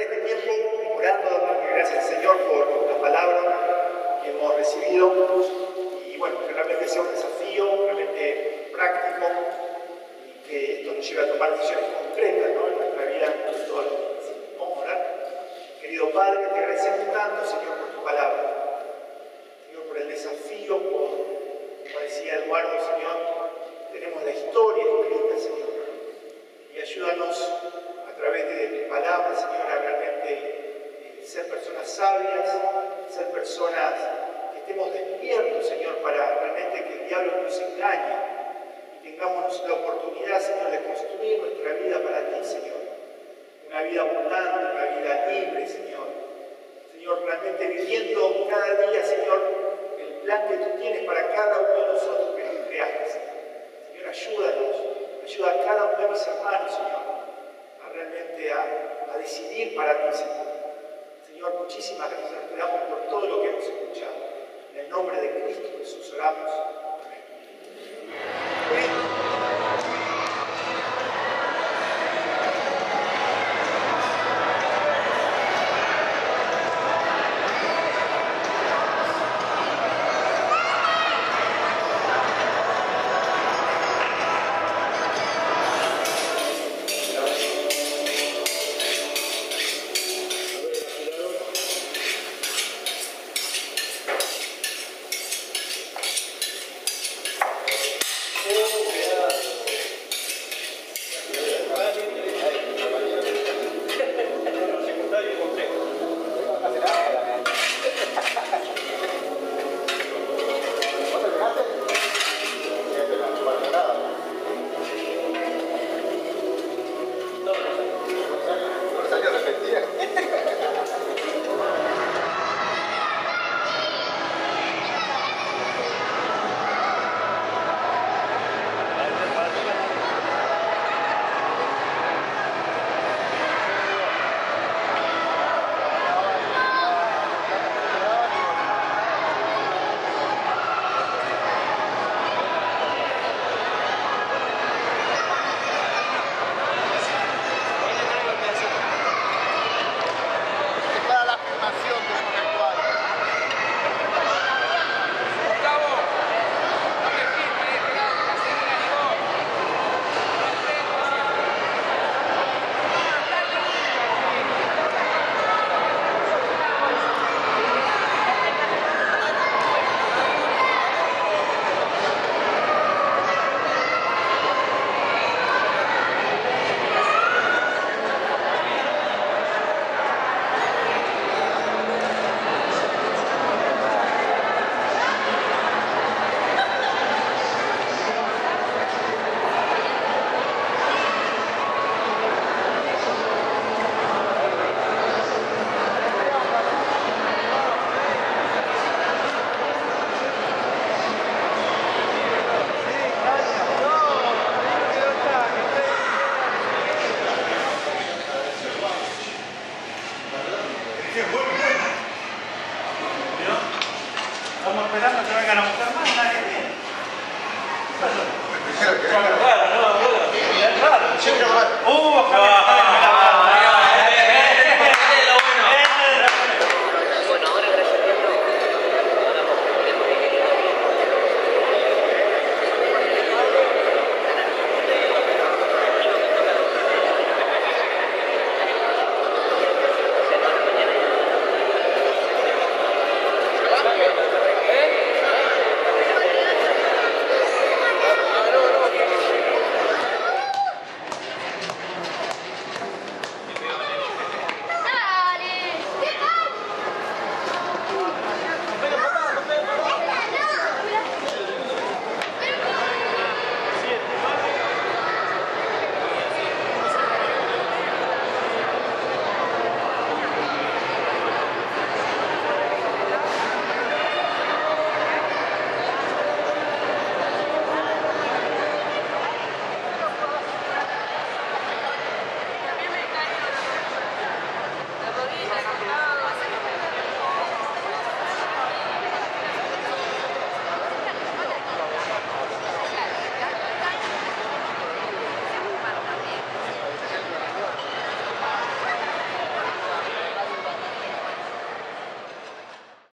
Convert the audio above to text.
este tiempo orando, dando gracias al Señor por la palabra que hemos recibido y bueno, que realmente sea un desafío, realmente práctico y que esto nos lleve a tomar decisiones concretas, ¿no? En nuestra vida, en todos los días. Vamos a orar. Querido Padre, te agradecemos tanto, Señor, por tu palabra. Señor, por el desafío, como decía Eduardo, Señor, tenemos la historia escrita, Señor. Y ayúdanos a través de tu palabra, Señor, a realmente ser personas sabias, ser personas que estemos despiertos, Señor, para realmente que el diablo no nos engañe y tengamos la oportunidad, Señor, de construir nuestra vida para ti, Señor. Una vida abundante, una vida libre, Señor. Señor, realmente viviendo cada día, Señor, el plan que tú tienes para cada uno de nosotros que nos creaste, Señor. Señor, ayúdanos, ayuda a cada uno de mis hermanos, Señor, a realmente a decidir para ti, Señor. Señor, muchísimas gracias, te damos por todo lo que hemos escuchado. En el nombre de Cristo Jesús oramos. Amén. Estamos esperando que vengan a buscar más, nadie viene. Claro, no, bueno. Claro.